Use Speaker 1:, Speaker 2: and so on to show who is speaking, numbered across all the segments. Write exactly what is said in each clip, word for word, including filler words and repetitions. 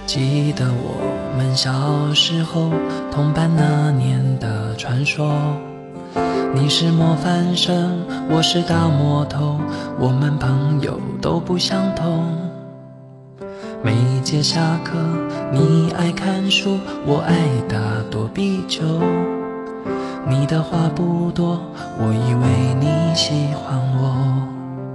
Speaker 1: 记得我们小时候同伴那年的传说，你是模范生，我是大魔头，我们朋友都不相同。每节下课你爱看书，我爱打躲避球，你的话不多，我以为你喜欢我。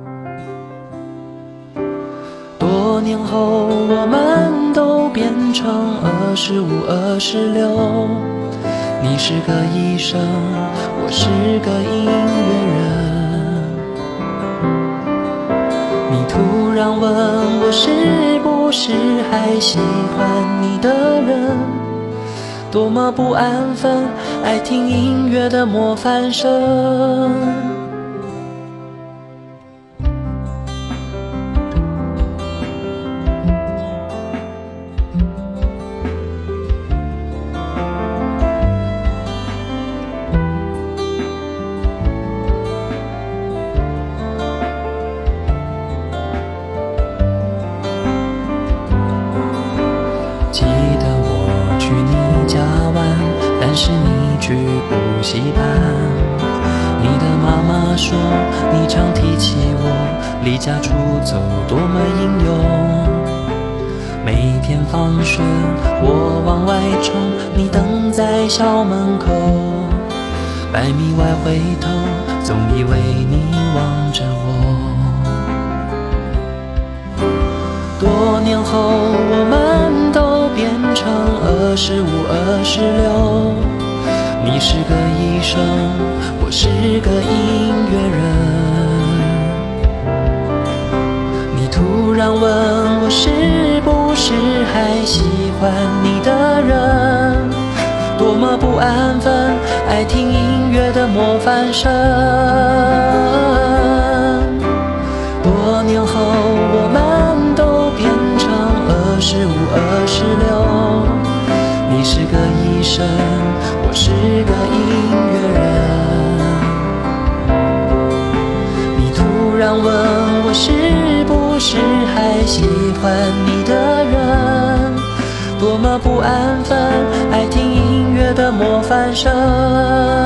Speaker 1: 多年后我们都变成二十五、二十六，你是个医生，我是个音乐人。你突然问我是不是还喜欢你的人，多么不安分，爱听音乐的模范生。记得我去你家玩，但是你去补习班。你的妈妈说你常提起我，离家出走多么英勇。每天放学我往外冲，你等在校门口，百米外回头，总以为你望着我。多年后我们都变成二十五、二十六，你是个医生，我是个音乐人。你突然问我是不是还喜欢你的人，多么不安分，爱听音乐的模范生。多年后我们都变成二十五、二十六，你是个医生，我是个音乐人。你突然问我是不是还喜欢你的人，多么不安分，爱听音乐的模范生。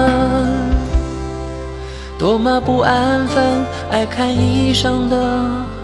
Speaker 1: 多么不安分，爱看医生的